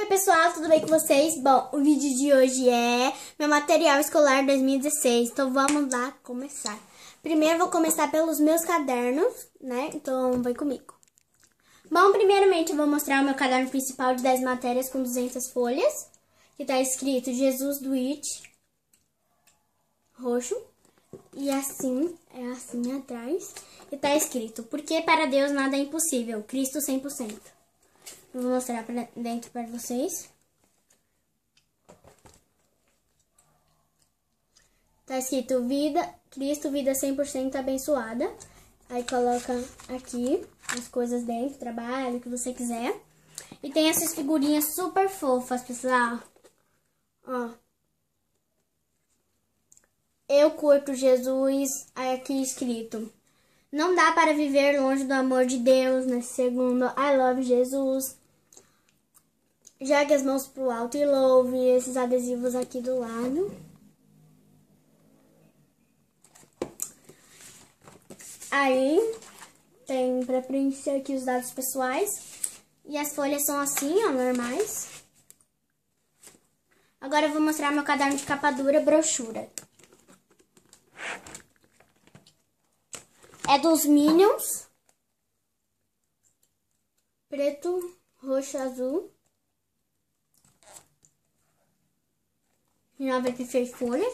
pessoal, tudo bem com vocês? Bom, o vídeo de hoje é meu material escolar 2016, então vamos lá começar. Primeiro vou começar pelos meus cadernos, né? Então vem comigo. Bom, primeiramente eu vou mostrar o meu caderno principal de 10 matérias com 200 folhas, que tá escrito Jesus do It, roxo, e assim, é assim atrás, e tá escrito, porque para Deus nada é impossível, Cristo 100%. Eu vou mostrar pra dentro para vocês. Tá escrito vida, Cristo, vida 100% abençoada. Aí coloca aqui as coisas dentro, trabalho, o que você quiser. E tem essas figurinhas super fofas, pessoal. Ó. Eu curto Jesus, aí aqui escrito. Não dá para viver longe do amor de Deus, nesse segundo, I love Jesus. Jogue as mãos pro alto e louve. Esses adesivos aqui do lado. Aí, tem pra preencher aqui os dados pessoais. E as folhas são assim, ó, normais. Agora eu vou mostrar meu caderno de capa dura, brochura. É dos Minions. Preto, roxo, azul. 96 folhas.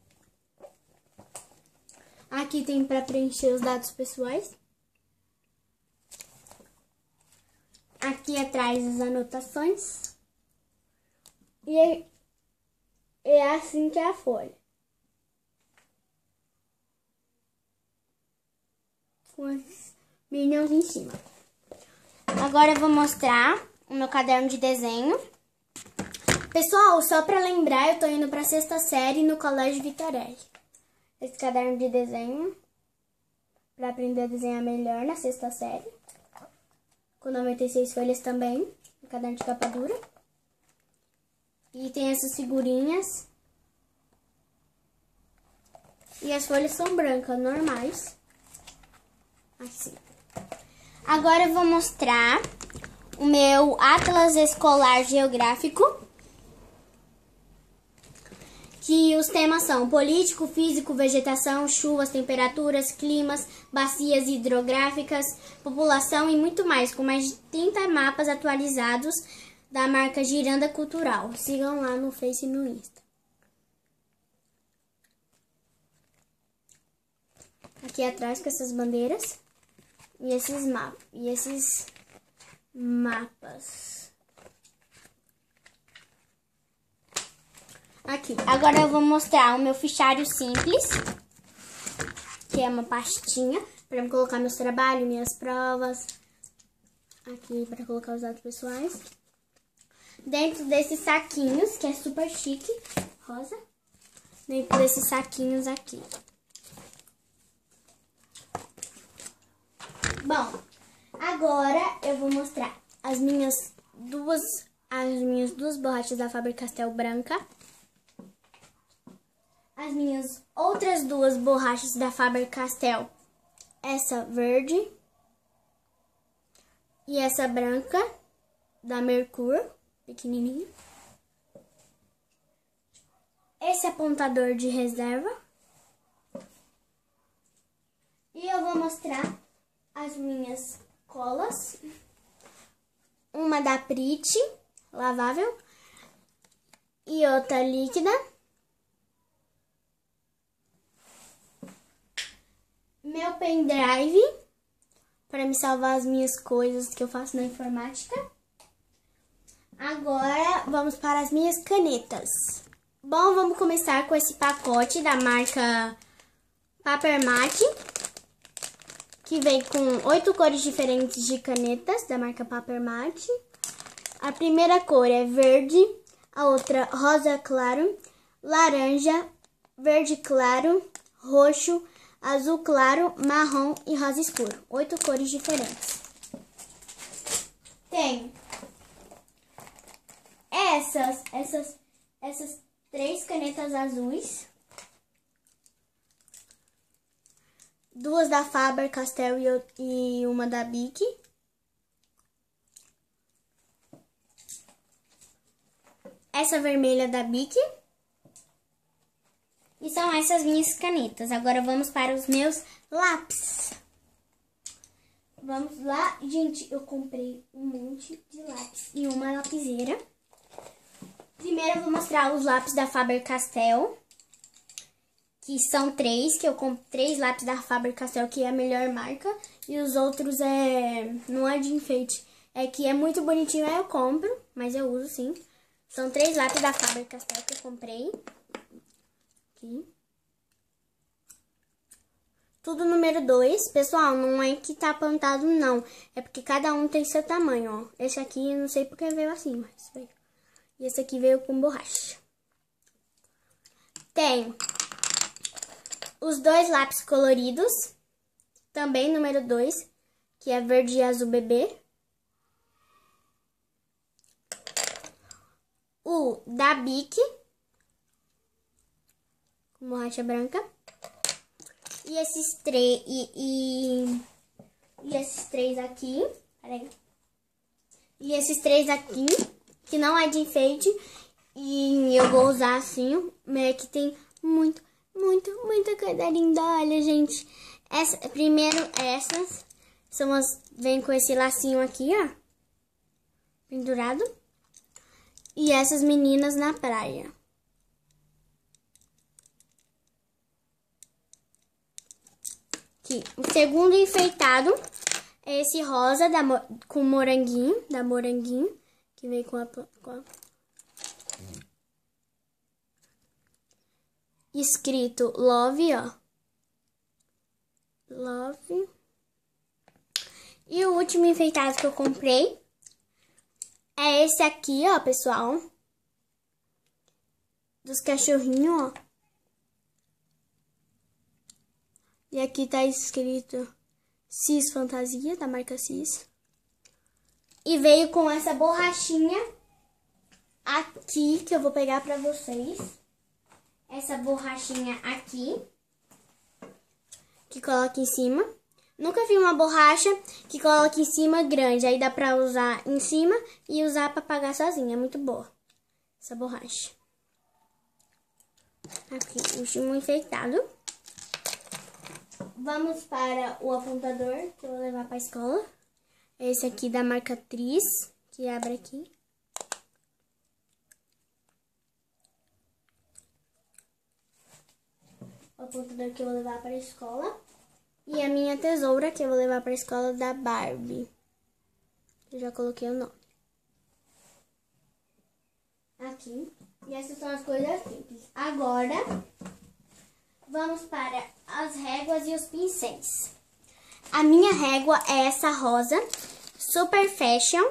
Aqui tem para preencher os dados pessoais. Aqui atrás as anotações. E é assim que é a folha. Com os Minions em cima. Agora eu vou mostrar o meu caderno de desenho. Pessoal, só pra lembrar, eu tô indo pra 6ª série no Colégio Vitorelli. Esse caderno de desenho, pra aprender a desenhar melhor na 6ª série. Com 96 folhas também, no caderno de capa dura. E tem essas figurinhas. E as folhas são brancas, normais. Assim. Agora eu vou mostrar o meu Atlas Escolar Geográfico. Que os temas são político, físico, vegetação, chuvas, temperaturas, climas, bacias hidrográficas, população e muito mais, com mais de 30 mapas atualizados da marca Giranda Cultural. Sigam lá no Face e no Insta. Aqui atrás com essas bandeiras e esses mapas. Aqui, agora eu vou mostrar o meu fichário simples, que é uma pastinha para eu colocar meus trabalhos, minhas provas. Aqui para colocar os dados pessoais. Dentro desses saquinhos, que é super chique, rosa. Dentro desses saquinhos aqui. Bom, agora eu vou mostrar as minhas duas borrachas da Faber-Castell branca. As minhas outras duas borrachas da Faber-Castell, essa verde e essa branca da Mercur, pequenininha. Esse apontador de reserva. E eu vou mostrar as minhas colas. Uma da Prit, lavável, e outra líquida. Meu pendrive, para me salvar as minhas coisas que eu faço na informática. Agora, vamos para as minhas canetas. Bom, vamos começar com esse pacote da marca Paper Mate, que vem com 8 cores diferentes de canetas da marca Paper Mate. A primeira cor é verde, a outra rosa claro, laranja, verde claro, roxo, azul claro, marrom e rosa escuro. 8 cores diferentes. Tem essas 3 canetas azuis. 2 da Faber-Castell e uma da Bic. essa vermelha da Bic. E são essas minhas canetas. Agora vamos para os meus lápis. Vamos lá. Gente, eu comprei um monte de lápis e uma lapiseira. Primeiro eu vou mostrar os lápis da Faber-Castell. Que são 3, que eu comprei 3 lápis da Faber-Castell, que é a melhor marca. E os outros não é de enfeite. É que é muito bonitinho, aí eu compro, mas eu uso sim. São 3 lápis da Faber-Castell que eu comprei. Aqui. Tudo número 2. Pessoal, não é que tá apontado, não. É porque cada um tem seu tamanho, ó. Esse aqui, eu não sei porque veio assim, mas veio. E esse aqui veio com borracha. Tem os 2 lápis coloridos. Também número 2, que é verde e azul bebê. O da Bic, com borracha branca. E esses 3 e esses 3 aqui, peraí. E esses 3 aqui, que não é de enfeite, e eu vou usar assim, mas que tem muita coisa linda. Olha, gente, primeiro essas são vem com esse lacinho aqui, ó, pendurado. E essas meninas na praia. Aqui, o segundo enfeitado é esse rosa com moranguinho, da Moranguinho, que veio com a escrito Love, ó. Love. E o último enfeitado que eu comprei é esse aqui, ó, pessoal. Dos cachorrinhos, ó. E aqui tá escrito Cis Fantasia, da marca Cis. E veio com essa borrachinha aqui, que eu vou pegar pra vocês. Essa borrachinha aqui, que coloca em cima. Nunca vi uma borracha que coloca em cima grande. Aí dá pra usar em cima e usar pra apagar sozinha. É muito boa essa borracha. Aqui, último enfeitado. Vamos para o apontador que eu vou levar pra escola. Esse aqui da marca Tris, que abre aqui. O apontador que eu vou levar para a escola. E a minha tesoura que eu vou levar para a escola da Barbie. Eu já coloquei o nome. Aqui. E essas são as coisas simples. Agora, vamos para as réguas e os pincéis. A minha régua é essa rosa, Super Fashion.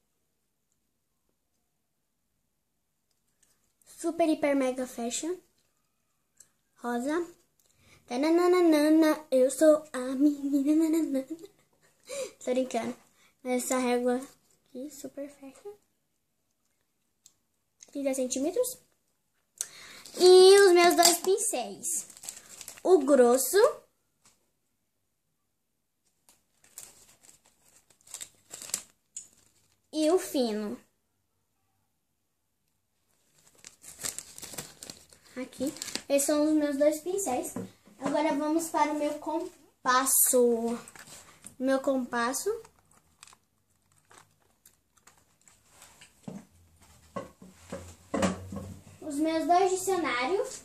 Super, hiper, mega fashion. Rosa. Tananana, eu sou a menina. Nanana. Tô brincando. Essa régua aqui, Super Fashion. 30 centímetros. E os meus 2 pincéis. O grosso. E o fino. Aqui. Esses são os meus 2 pincéis. Agora vamos para o meu compasso. Meu compasso. Os meus 2 dicionários.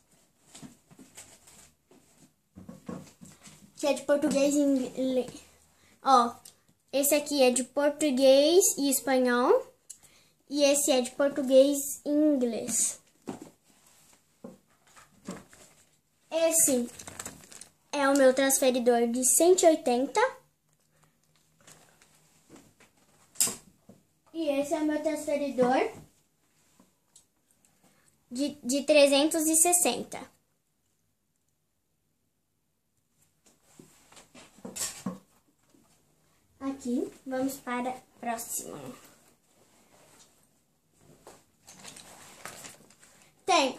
Que é de português e inglês. Ó, esse aqui é de português e espanhol. E esse é de português e inglês. Esse é o meu transferidor de 180. E esse é o meu transferidor de 360. Aqui, vamos para a próxima. Tem.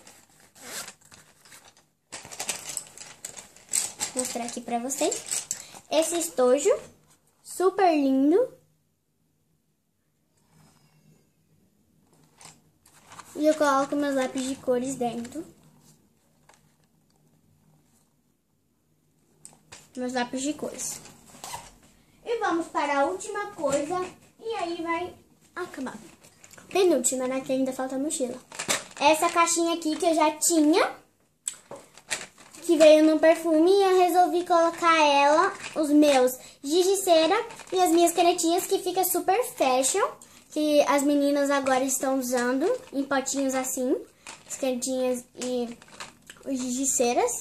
Vou mostrar aqui pra vocês. Esse estojo, super lindo. E eu coloco meus lápis de cores dentro. Meus lápis de cores. E vamos para a última coisa. E aí vai acabar. Penúltima, né? Que ainda falta a mochila. Essa caixinha aqui que eu já tinha. Que veio no perfume. E eu resolvi colocar ela, os meus giz de cera e as minhas canetinhas. Que fica super fashion. Que as meninas agora estão usando em potinhos assim. As canetinhas e os giz de ceras.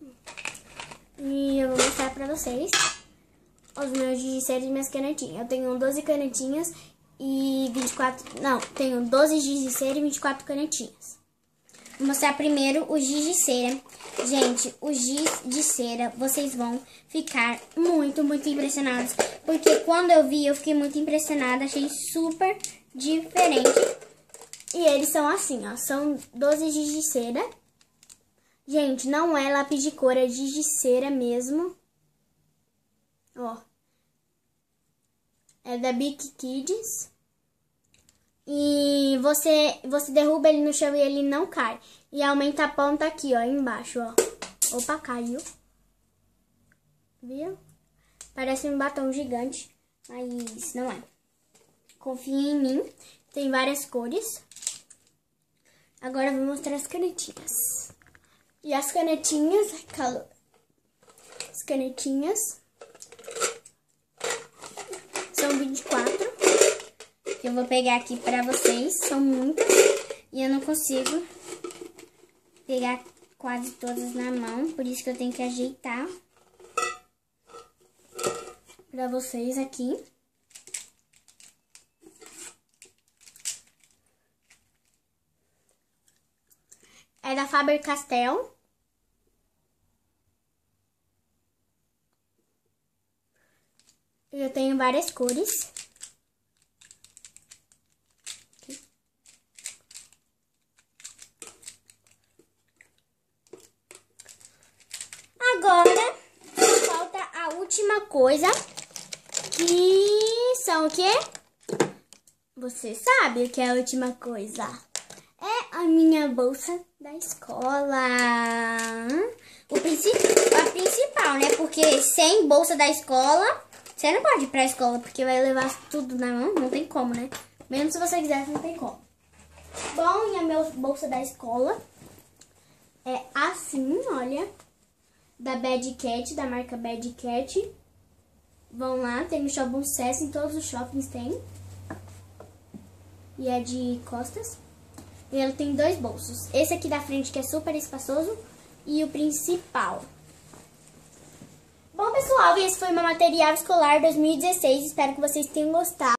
E eu vou mostrar pra vocês os meus giz de cera e minhas canetinhas. Eu tenho 12 canetinhas e 24... Não, tenho 12 giz de cera e 24 canetinhas. Vou mostrar primeiro o giz de cera. Gente, o giz de cera, vocês vão ficar muito impressionados. Porque quando eu vi, eu fiquei muito impressionada. Achei super diferente. E eles são assim, ó. São 12 giz de cera. Gente, não é lápis de cor, é giz de cera mesmo. Ó. É da Big Kids. E você derruba ele no chão e ele não cai. E aumenta a ponta aqui, ó, embaixo, ó. Opa, caiu. Viu? Parece um batom gigante, mas não é. Confia em mim. Tem várias cores. Agora eu vou mostrar as canetinhas. E as canetinhas, calor. As canetinhas são 24. Que eu vou pegar aqui pra vocês. São muitas. E eu não consigo pegar quase todas na mão. Por isso que eu tenho que ajeitar pra vocês aqui. É da Faber-Castell. Eu tenho várias cores. Agora, falta a última coisa, que são o quê? Você sabe o que é a última coisa? É a minha bolsa da escola. A principal, né? Porque sem bolsa da escola, você não pode ir pra escola, porque vai levar tudo na mão, não tem como, né? Mesmo se você quiser, não tem como. Bom, e a minha bolsa da escola é assim, olha. Da Bad Cat, da marca Bad Cat. Vão lá, tem no Shopping Sucesso, em todos os shoppings tem. E é de costas. E ela tem 2 bolsos. Esse aqui da frente que é super espaçoso e o principal. Bom, pessoal, esse foi meu material escolar 2016. Espero que vocês tenham gostado.